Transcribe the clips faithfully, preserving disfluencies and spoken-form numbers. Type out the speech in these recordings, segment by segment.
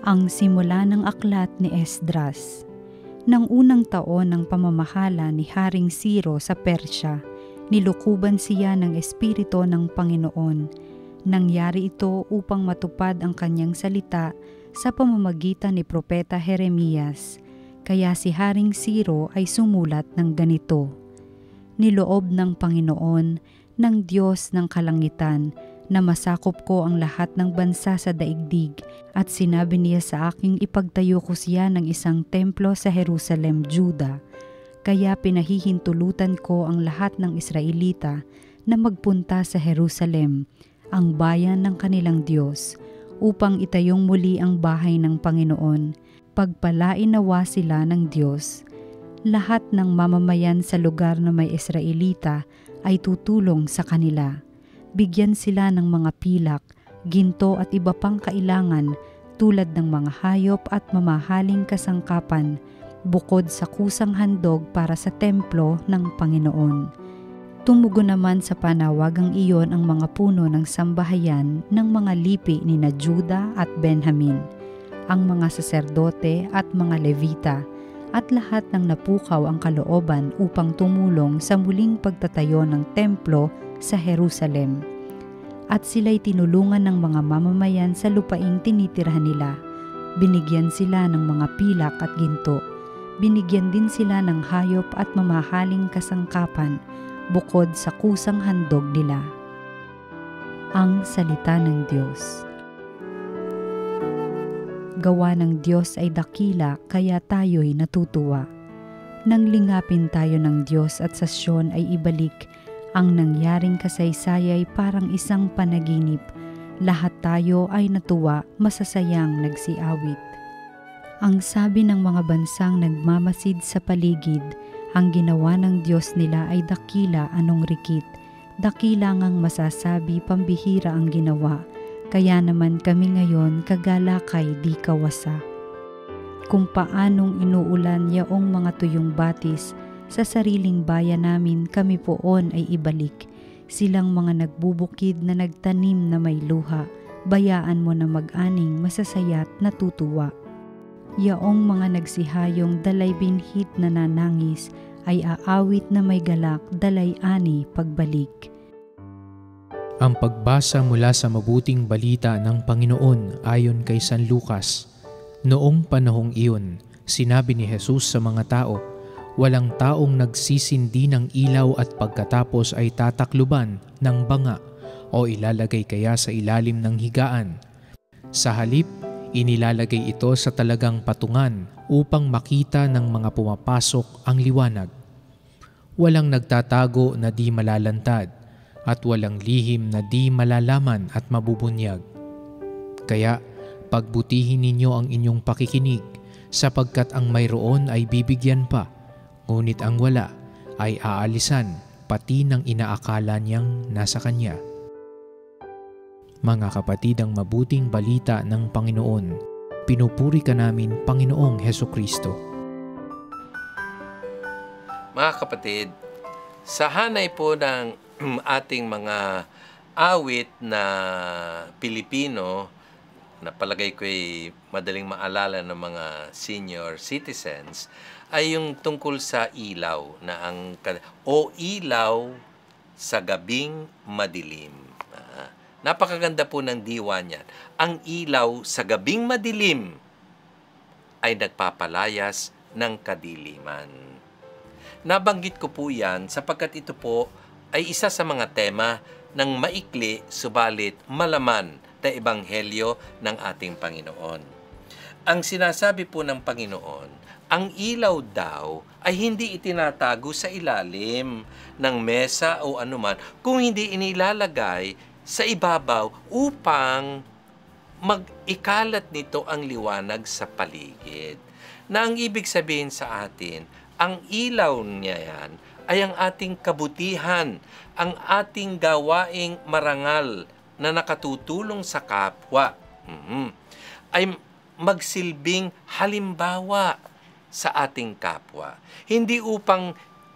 Ang simula ng aklat ni Esdras. Nang unang taon ng pamamahala ni Haring Ciro sa Persya, nilukuban siya ng Espiritu ng Panginoon. Nangyari ito upang matupad ang kanyang salita sa pamamagitan ni Propeta Jeremias. Kaya si Haring Ciro ay sumulat ng ganito: Niloob ng Panginoon, ng Diyos ng kalangitan, na masakop ko ang lahat ng bansa sa daigdig, at sinabi niya sa aking ipagtayo ko siya ng isang templo sa Jerusalem, Juda. Kaya pinahihintulutan ko ang lahat ng Israelita na magpunta sa Jerusalem, ang bayan ng kanilang Diyos, upang itayong muli ang bahay ng Panginoon. Pagpalain nawa sila ng Diyos. Lahat ng mamamayan sa lugar na may Israelita ay tutulong sa kanila. Bigyan sila ng mga pilak, ginto at iba pang kailangan tulad ng mga hayop at mamahaling kasangkapan, bukod sa kusang handog para sa templo ng Panginoon. Tumugo naman sa panawagang iyon ang mga puno ng sambahayan ng mga lipi ni na Juda at Benjamin, ang mga saserdote at mga Levita, at lahat ng napukaw ang kalooban upang tumulong sa muling pagtatayo ng templo sa Jerusalem. At sila'y tinulungan ng mga mamamayan sa lupaing tinitirhan nila. Binigyan sila ng mga pilak at ginto. Binigyan din sila ng hayop at mamahaling kasangkapan, bukod sa kusang handog nila. Ang salita ng Diyos. Gawa ng Diyos ay dakila, kaya tayo'y natutuwa. Nang lingapin tayo ng Diyos at sa Siyon ay ibalik, ang nangyaring kasaysayay parang isang panaginip. Lahat tayo ay natuwa, masasayang nagsiawit. Ang sabi ng mga bansang nagmamasid sa paligid, ang ginawa ng Diyos nila ay dakila, anong rikit. Dakila ngang masasabi, pambihira ang ginawa. Kaya naman kami ngayon kagalakay di kawasa. Kung paanong inuulan yaong mga tuyong batis, sa sariling bayan namin kami poon ay ibalik. Silang mga nagbubukid na nagtanim na may luha, bayaan mo na mag-aning masasayat natutuwa. Yaong mga nagsihayong dalay binhit na nanangis, ay aawit na may galak dalay ani pagbalik. Ang pagbasa mula sa mabuting balita ng Panginoon ayon kay San Lucas. Noong panahong iyon, sinabi ni Jesus sa mga tao, walang taong nagsisindi ng ilaw at pagkatapos ay tatakluban ng banga o ilalagay kaya sa ilalim ng higaan. Sa halip, inilalagay ito sa talagang patungan upang makita ng mga pumapasok ang liwanag. Walang nagtatago na di malalantad at walang lihim na di malalaman at mabubunyag. Kaya pagbutihin ninyo ang inyong pakikinig, sapagkat ang mayroon ay bibigyan pa, ngunit ang wala ay aalisan pati ng inaakala niyang nasa kanya. Mga kapatid, ang mabuting balita ng Panginoon, pinupuri ka namin, Panginoong Hesukristo. Mga kapatid, sa hanay po ng ating mga awit na Pilipino, na palagay ko ay madaling maalala ng mga senior citizens, ay yung tungkol sa ilaw na ang o ilaw sa gabing madilim. Ah, napakaganda po ng diwa niyan. Ang ilaw sa gabing madilim ay nagpapalayas ng kadiliman. Nabanggit ko po yan sapagkat ito po ay isa sa mga tema ng maikli subalit malaman na ebanghelyo ng ating Panginoon. Ang sinasabi po ng Panginoon, ang ilaw daw ay hindi itinatago sa ilalim ng mesa o anuman, kung hindi inilalagay sa ibabaw upang mag-ikalat nito ang liwanag sa paligid. Na ang ibig sabihin sa atin, ang ilaw niya yan ay ang ating kabutihan, ang ating gawaing marangal na nakatutulong sa kapwa, mm-hmm. ay magsilbing halimbawa sa ating kapwa. Hindi upang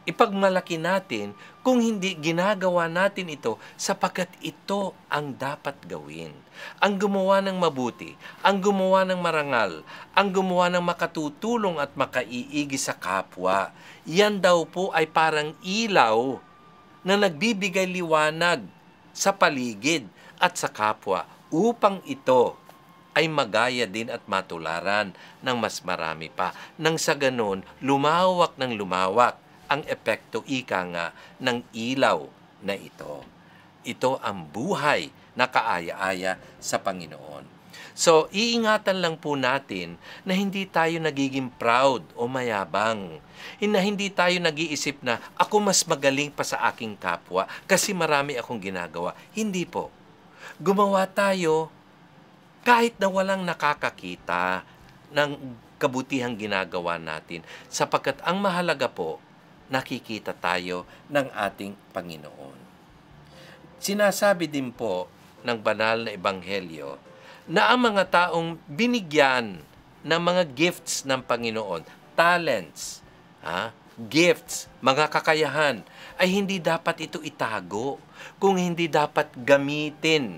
ipagmalaki natin kung hindi ginagawa natin ito sapagkat ito ang dapat gawin. Ang gumawa ng mabuti, ang gumawa ng marangal, ang gumawa ng makatutulong at makaiigi sa kapwa, yan daw po ay parang ilaw na nagbibigay liwanag sa paligid at sa kapwa upang ito ay magaya din at matularan ng mas marami pa. Nang sa ganon, lumawak ng lumawak ang epekto ika nga ng ilaw na ito. Ito ang buhay na kaaya-aya sa Panginoon. So, iingatan lang po natin na hindi tayo nagiging proud o mayabang. Na hindi tayo nag-iisip na ako mas magaling pa sa aking kapwa kasi marami akong ginagawa. Hindi po. Gumawa tayo kahit na walang nakakakita ng kabutihang ginagawa natin, sapagkat ang mahalaga po, nakikita tayo ng ating Panginoon. Sinasabi din po ng banal na ebanghelyo na ang mga taong binigyan ng mga gifts ng Panginoon, talents, ha, gifts, mga kakayahan, ay hindi dapat ito itago, kung hindi dapat gamitin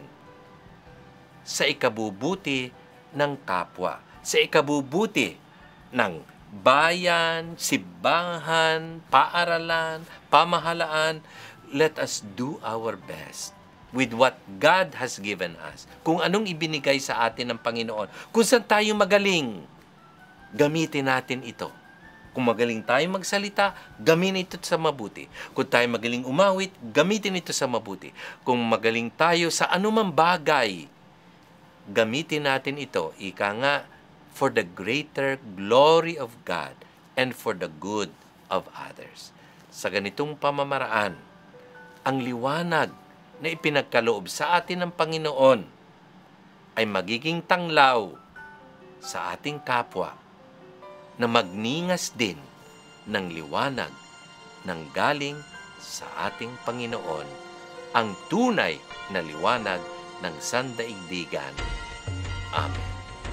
sa ikabubuti ng kapwa, sa ikabubuti ng bayan, simbahan, paaralan, pamahalaan. Let us do our best with what God has given us. Kung anong ibinigay sa atin ng Panginoon. Kung saan tayo magaling, gamitin natin ito. Kung magaling tayo magsalita, gamitin ito sa mabuti. Kung tayo magaling umawit, gamitin ito sa mabuti. Kung magaling tayo sa anumang bagay, gamitin natin ito, ika nga, for the greater glory of God and for the good of others. Sa ganitong pamamaraan, ang liwanag na ipinagkaloob sa atin ng Panginoon ay magiging tanglaw sa ating kapwa na magningas din ng liwanag ng galing sa ating Panginoon, ang tunay na liwanag ng sandaigdigan. Amen.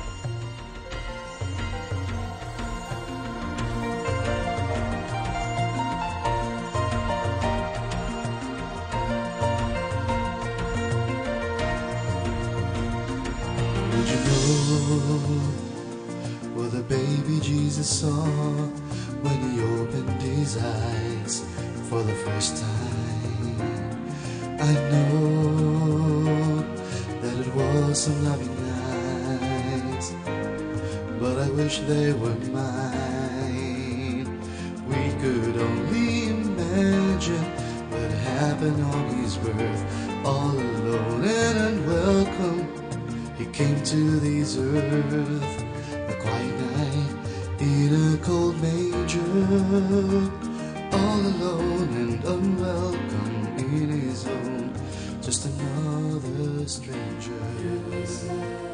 Did you know what the baby Jesus saw when he opened his eyes for the first time? I know that it was some loving eyes, but I wish they were mine. We could only imagine what happened on his birth, all alone and unwelcome. He came to this earth, a quiet night in a cold manger, all alone and unwelcome in his own, just another stranger.